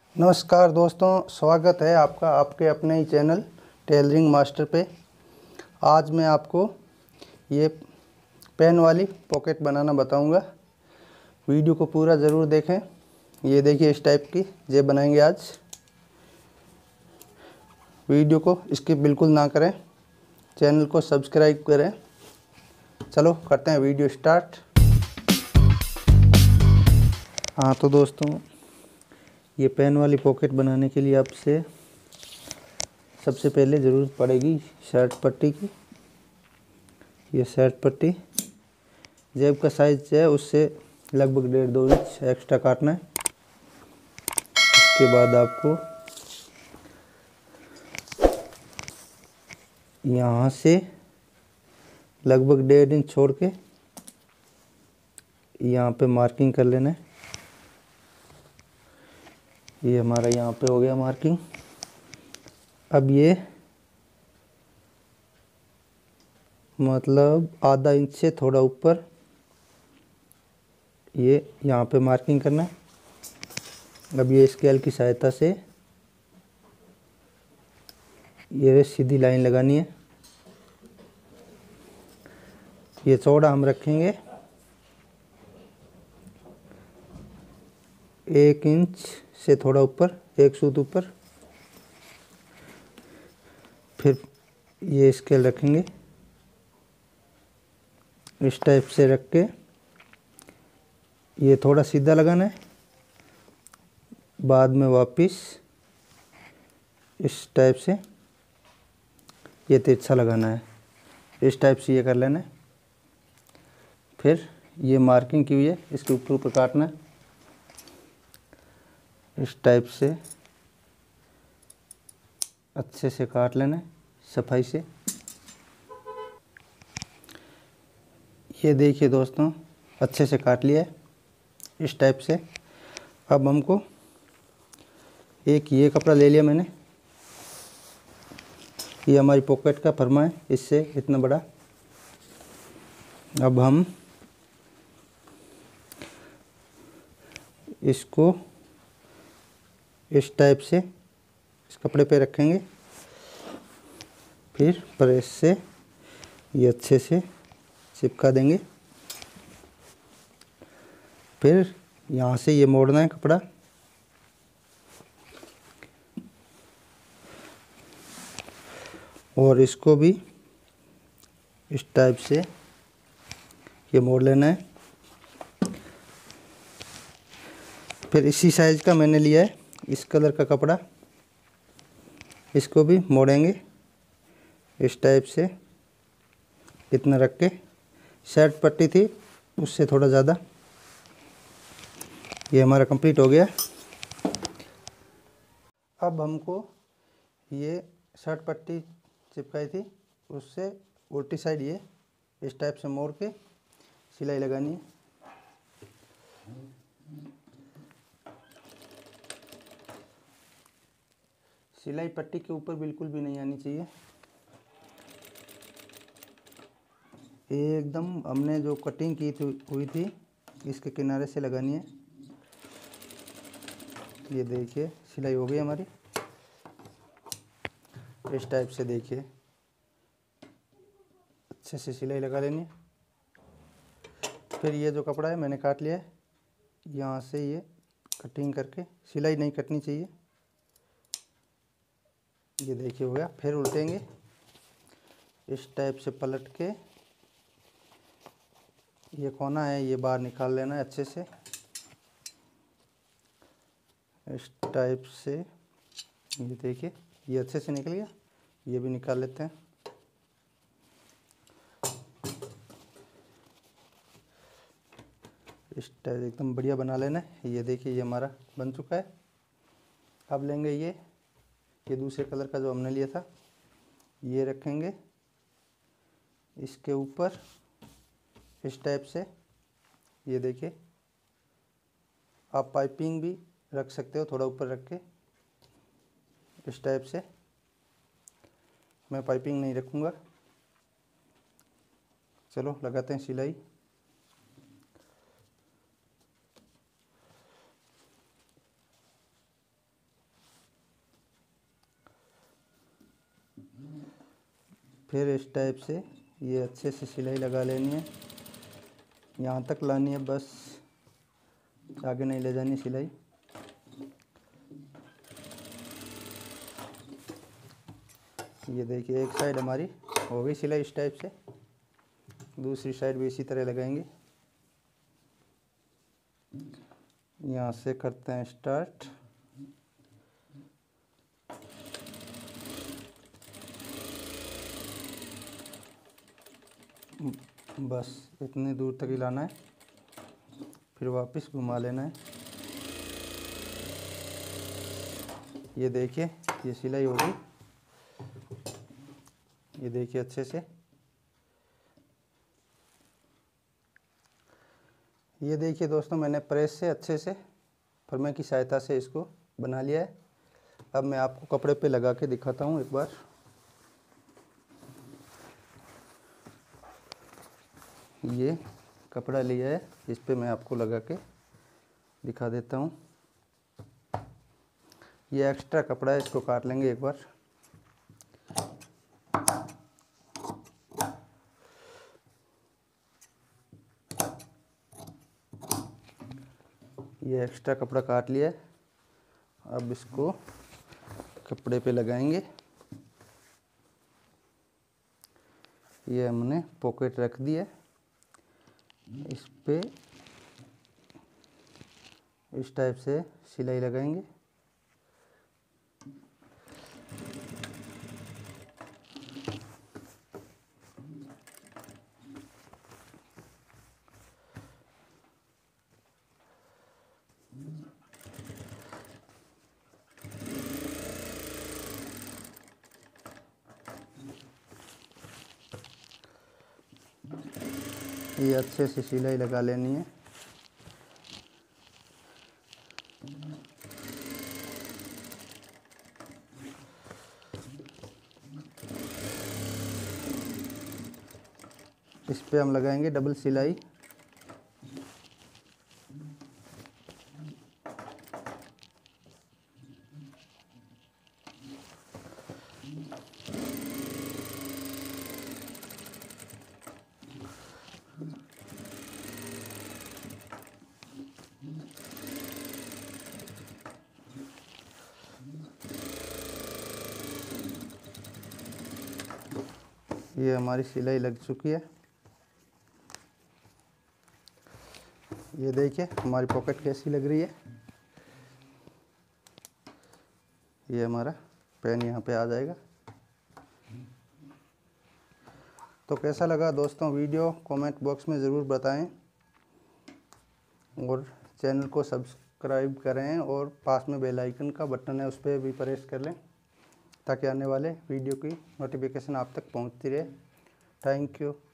नमस्कार दोस्तों, स्वागत है आपका आपके अपने ही चैनल टेलरिंग मास्टर पे। आज मैं आपको ये पेन वाली पॉकेट बनाना बताऊंगा। वीडियो को पूरा ज़रूर देखें। ये देखिए इस टाइप की ये बनाएंगे आज। वीडियो को स्किप बिल्कुल ना करें, चैनल को सब्सक्राइब करें। चलो करते हैं वीडियो स्टार्ट। हाँ तो दोस्तों, ये पेन वाली पॉकेट बनाने के लिए आपसे सबसे पहले ज़रूरत पड़ेगी शर्ट पट्टी की। ये शर्ट पट्टी जेब का साइज है उससे लगभग 1.5-2 इंच एक्स्ट्रा काटना है। इसके बाद आपको यहाँ से लगभग 1.5 इंच छोड़ के यहाँ पे मार्किंग कर लेना है। ये हमारा यहाँ पे हो गया मार्किंग। अब ये मतलब आधा इंच से थोड़ा ऊपर ये यहाँ पे मार्किंग करना है। अब ये स्केल की सहायता से ये सीधी लाइन लगानी है। ये चौड़ा हम रखेंगे 1 इंच से थोड़ा ऊपर, 1 सूत ऊपर। फिर ये स्केल रखेंगे इस टाइप से रख के ये थोड़ा सीधा लगाना है। बाद में वापस इस टाइप से ये तिरछा लगाना है। इस टाइप से ये कर लेना है। फिर ये मार्किंग की हुई है इसके ऊपर ऊपर काटना है इस टाइप से। अच्छे से काट लेना है सफाई से। ये देखिए दोस्तों, अच्छे से काट लिया है इस टाइप से। अब हमको एक ये कपड़ा ले लिया मैंने, ये हमारी पॉकेट का फरमा है, इससे इतना बड़ा। अब हम इसको इस टाइप से इस कपड़े पे रखेंगे। फिर प्रेस से ये अच्छे से चिपका देंगे। फिर यहाँ से ये मोड़ना है कपड़ा। और इसको भी इस टाइप से ये मोड़ लेना है। फिर इसी साइज का मैंने लिया है इस कलर का कपड़ा, इसको भी मोड़ेंगे इस टाइप से। इतना रख के शर्ट पट्टी थी उससे थोड़ा ज़्यादा। ये हमारा कंप्लीट हो गया। अब हमको ये शर्ट पट्टी चिपकाई थी उससे उल्टी साइड ये इस टाइप से मोड़ के सिलाई लगानी है। सिलाई पट्टी के ऊपर बिल्कुल भी नहीं आनी चाहिए। एकदम हमने जो कटिंग की थी हुई थी इसके किनारे से लगानी है। ये देखिए सिलाई हो गई हमारी इस टाइप से। देखिए अच्छे से सिलाई लगा लेनी है। फिर ये जो कपड़ा है मैंने काट लिया है, यहाँ से ये कटिंग करके, सिलाई नहीं कटनी चाहिए। ये देखिए हो गया। फिर उल्टेंगे इस टाइप से पलट के ये कोना है ये बाहर निकाल लेना है अच्छे से इस टाइप से। ये देखिए ये अच्छे से निकल गया। ये भी निकाल लेते हैं। इस टाइप एकदम बढ़िया बना लेना है। ये देखिए ये हमारा बन चुका है। अब लेंगे ये दूसरे कलर का जो हमने लिया था, ये रखेंगे इसके ऊपर इस टाइप से। ये देखिए आप पाइपिंग भी रख सकते हो थोड़ा ऊपर रख के इस टाइप से। मैं पाइपिंग नहीं रखूँगा। चलो लगाते हैं सिलाई। फिर इस टाइप से ये अच्छे से सिलाई लगा लेनी है, यहाँ तक लानी है बस, आगे नहीं ले जानी सिलाई। ये देखिए एक साइड हमारी हो गई सिलाई इस टाइप से, दूसरी साइड भी इसी तरह लगाएंगे। यहाँ से करते हैं स्टार्ट। बस इतनी दूर तक ही लाना है, फिर वापस घुमा लेना है। ये देखिए ये सिलाई हो गई, ये देखिए अच्छे से। ये देखिए दोस्तों मैंने प्रेस से अच्छे से फरमे की सहायता से इसको बना लिया है। अब मैं आपको कपड़े पे लगा के दिखाता हूँ एक बार। ये कपड़ा लिया है, इस पे मैं आपको लगा के दिखा देता हूँ। ये एक्स्ट्रा कपड़ा है, इसको काट लेंगे एक बार। ये एक्स्ट्रा कपड़ा काट लिया है, अब इसको कपड़े पे लगाएंगे। ये हमने पॉकेट रख दी है, इस पे इस टाइप से सिलाई लगाएंगे। ये अच्छे से सिलाई लगा लेनी है। इस पे हम लगाएंगे डबल सिलाई। ये हमारी सिलाई लग चुकी है। ये देखिए हमारी पॉकेट कैसी लग रही है। ये हमारा पेन यहाँ पे आ जाएगा। तो कैसा लगा दोस्तों वीडियो, कमेंट बॉक्स में ज़रूर बताएं और चैनल को सब्सक्राइब करें और पास में बेल आइकन का बटन है उस पर भी प्रेस कर लें ताकि आने वाले वीडियो की नोटिफिकेशन आप तक पहुंचती रहे। Thank you.